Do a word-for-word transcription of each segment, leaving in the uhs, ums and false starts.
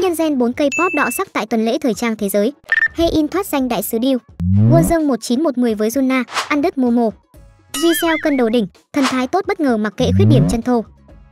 nhân Gen bốn K-pop đọ sắc tại tuần lễ thời trang thế giới. Haein thoát danh đại sứ Deal. Wonjeong một chín một mười với Juna, ăn đứt Momo. Jisoo cân đồ đỉnh, thần thái tốt bất ngờ mặc kệ khuyết điểm chân thô.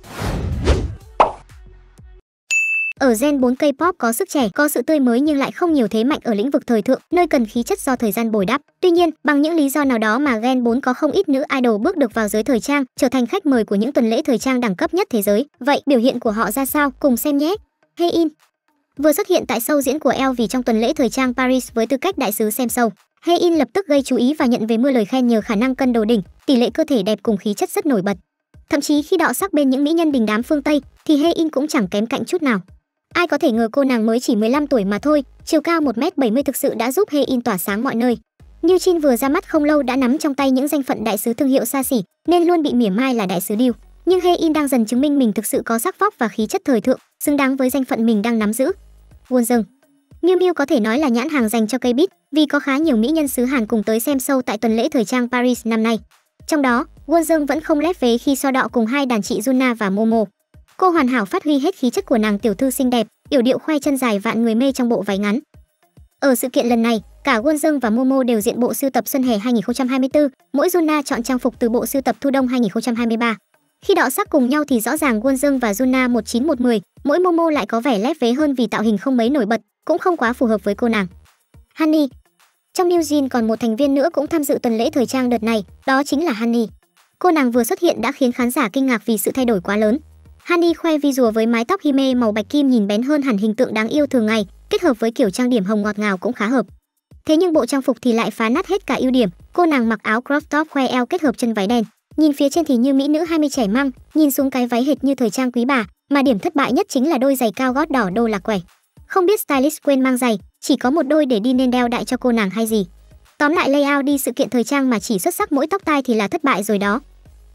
Ở Gen bốn K-pop có sức trẻ, có sự tươi mới nhưng lại không nhiều thế mạnh ở lĩnh vực thời thượng, nơi cần khí chất do thời gian bồi đắp. Tuy nhiên, bằng những lý do nào đó mà Gen bốn có không ít nữ idol bước được vào giới thời trang, trở thành khách mời của những tuần lễ thời trang đẳng cấp nhất thế giới. Vậy biểu hiện của họ ra sao? Cùng xem nhé. Haein vừa xuất hiện tại show diễn của e lờ vê trong tuần lễ thời trang Paris với tư cách đại sứ xem show. Haein lập tức gây chú ý và nhận về mưa lời khen nhờ khả năng cân đồ đỉnh, tỷ lệ cơ thể đẹp cùng khí chất rất nổi bật. Thậm chí khi đọ sắc bên những mỹ nhân đình đám phương Tây thì Haein cũng chẳng kém cạnh chút nào. Ai có thể ngờ cô nàng mới chỉ mười lăm tuổi mà thôi, chiều cao một mét bảy mươi thực sự đã giúp Haein tỏa sáng mọi nơi. New Jeans vừa ra mắt không lâu đã nắm trong tay những danh phận đại sứ thương hiệu xa xỉ, nên luôn bị mỉa mai là đại sứ Deal. Nhưng Haein đang dần chứng minh mình thực sự có sắc vóc và khí chất thời thượng, xứng đáng với danh phận mình đang nắm giữ. Wonjeong, Miu Miu có thể nói là nhãn hàng dành cho K-pop vì có khá nhiều mỹ nhân xứ Hàn cùng tới xem show tại tuần lễ thời trang Paris năm nay. Trong đó, Wonjeong vẫn không lép vế khi so đọ cùng hai đàn chị Juna và Momo. Cô hoàn hảo phát huy hết khí chất của nàng tiểu thư xinh đẹp, yểu điệu khoe chân dài vạn người mê trong bộ váy ngắn. Ở sự kiện lần này, cả Wonjeong và Momo đều diện bộ sưu tập xuân hè hai không hai tư, mỗi Juna chọn trang phục từ bộ sưu tập thu đông hai không hai ba. Khi đọ sắc cùng nhau thì rõ ràng Wonjeong và Juna một chín một mười, mỗi Momo lại có vẻ lép vế hơn vì tạo hình không mấy nổi bật, cũng không quá phù hợp với cô nàng. Honey. Trong New Jeans còn một thành viên nữa cũng tham dự tuần lễ thời trang đợt này, đó chính là Honey. Cô nàng vừa xuất hiện đã khiến khán giả kinh ngạc vì sự thay đổi quá lớn. Honey khoe visual với mái tóc hime màu bạch kim nhìn bén hơn hẳn hình tượng đáng yêu thường ngày, kết hợp với kiểu trang điểm hồng ngọt ngào cũng khá hợp. Thế nhưng bộ trang phục thì lại phá nát hết cả ưu điểm, cô nàng mặc áo crop top khoe eo kết hợp chân váy đen. Nhìn phía trên thì như mỹ nữ hai mươi trẻ măng, nhìn xuống cái váy hệt như thời trang quý bà, mà điểm thất bại nhất chính là đôi giày cao gót đỏ đô lạc quẻ. Không biết stylist quên mang giày, chỉ có một đôi để đi nên đeo đại cho cô nàng hay gì. Tóm lại layout đi sự kiện thời trang mà chỉ xuất sắc mỗi tóc tai thì là thất bại rồi đó.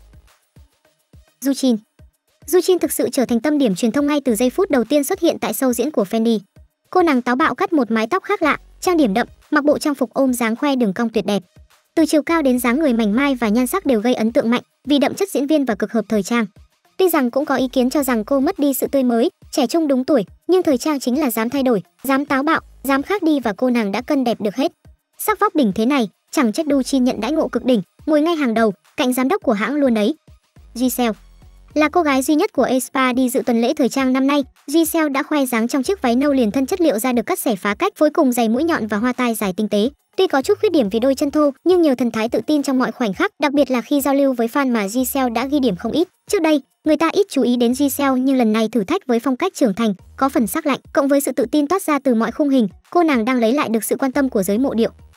Jujin. Jujin thực sự trở thành tâm điểm truyền thông ngay từ giây phút đầu tiên xuất hiện tại show diễn của Fendi. Cô nàng táo bạo cắt một mái tóc khác lạ, trang điểm đậm, mặc bộ trang phục ôm dáng khoe đường cong tuyệt đẹp. Từ chiều cao đến dáng người mảnh mai và nhan sắc đều gây ấn tượng mạnh vì đậm chất diễn viên và cực hợp thời trang. Tuy rằng cũng có ý kiến cho rằng cô mất đi sự tươi mới, trẻ trung đúng tuổi, nhưng thời trang chính là dám thay đổi, dám táo bạo, dám khác đi và cô nàng đã cân đẹp được hết. Sắc vóc đỉnh thế này, chẳng trách Jujin nhận đãi ngộ cực đỉnh, ngồi ngay hàng đầu, cạnh giám đốc của hãng luôn đấy. Jisoo là cô gái duy nhất của aespa đi dự tuần lễ thời trang năm nay. Jisoo đã khoe dáng trong chiếc váy nâu liền thân chất liệu da được cắt xẻ phá cách phối cùng giày mũi nhọn và hoa tai dài tinh tế. Tuy có chút khuyết điểm vì đôi chân thô, nhưng nhờ thần thái tự tin trong mọi khoảnh khắc, đặc biệt là khi giao lưu với fan mà Jisoo đã ghi điểm không ít. Trước đây, người ta ít chú ý đến Jisoo nhưng lần này thử thách với phong cách trưởng thành, có phần sắc lạnh, cộng với sự tự tin toát ra từ mọi khung hình, cô nàng đang lấy lại được sự quan tâm của giới mộ điệu.